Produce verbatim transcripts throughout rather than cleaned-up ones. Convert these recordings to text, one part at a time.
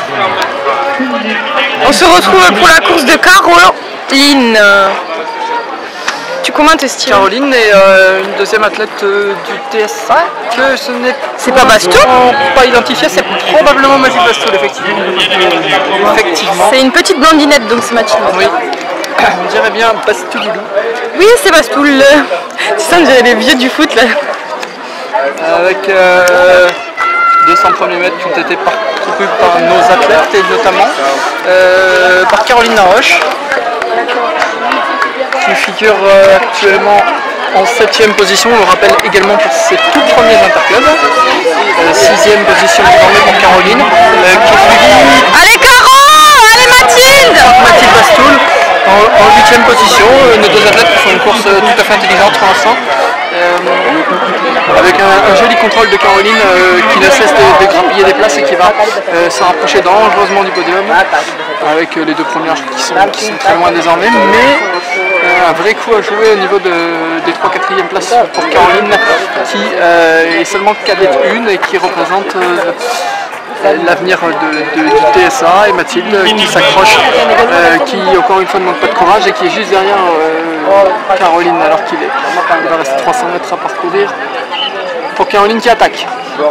On se retrouve pour la course de Caroline. Tu commentes, Steve? Caroline est euh, une deuxième athlète euh, du T S A que ce n'est C'est pas Bastoul? pas identifié, c'est probablement Mathilde Bastoul, effectivement. effectivement. C'est une petite blondinette, donc c'est Mathilde. Oui, on dirait bien Bastoulilou. Oui, c'est Bastoul. Tu sais, on dirait les vieux du foot là. Avec euh, deux cents premiers mètres qui ont été parcourus par nos athlètes et notamment euh, par Caroline Laroche, qui figure euh, actuellement en septième position, on le rappelle également pour ses tout premiers interclubs. Euh, sixième position désormais pour Caroline, euh, qui est suivie. Allez Caro! Allez Mathilde! Mathilde Bastoul en, en huitième position. Euh, nos deux athlètes qui font une course euh, tout à fait intelligente pour l'instant. Euh, avec un, un joli contrôle de Caroline euh, qui ne cesse de, de grappiller des places et qui va euh, se rapprocher dangereusement du podium, avec euh, les deux premières qui sont, qui sont très loin désormais, mais euh, un vrai coup à jouer au niveau de, des trois quatrième places pour Caroline, qui euh, est seulement cadette une et qui représente euh, l'avenir de, de, du T S A, et Mathilde qui s'accroche, euh, qui encore une fois ne manque pas de courage et qui est juste derrière euh, Caroline, alors qu'il est, il va rester trois cents mètres à parcourir pour Caroline qui attaque.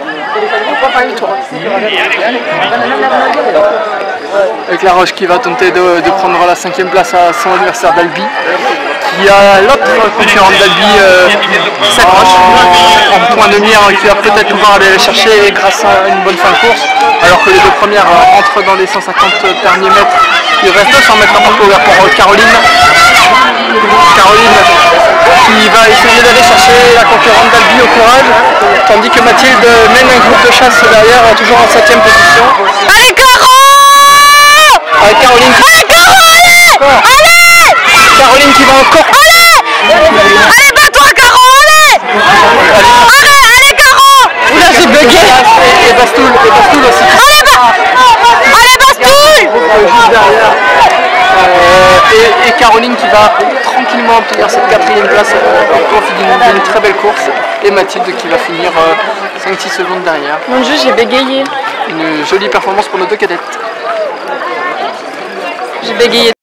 Avec Laroche qui va tenter de, de prendre la cinquième place à son adversaire d'Albi, qui a l'autre concurrente d'Albi euh, qui s'accroche en, en point de mire, qui va peut-être pouvoir aller chercher grâce à une bonne fin de course, alors que les deux premières euh, entrent dans les cent cinquante derniers mètres. Il reste deux cents mètres à parcourir pour euh, Caroline. Caroline qui va essayer d'aller chercher la concurrente d'Albi au courage, tandis que Mathilde mène un groupe de chasse derrière, toujours en septième position. Allez Caro! Avec Caroline qui... Allez Caro! Allez! Allez! Caroline qui va encore... Allez! Allez, bats-toi Caro! Allez! Allez! Allez Caro! Oula, j'ai bugué! Et Bastoul, et Bastoul aussi. Allez, ba... Allez Bastoul! Juste derrière. Euh, et, et Caroline qui va tranquillement obtenir cette quatrième place euh, en profit d'une d'une très belle course, et Mathilde qui va finir euh, cinq six secondes derrière. Mon Dieu, j'ai bégayé. Une jolie performance pour nos deux cadettes. J'ai bégayé.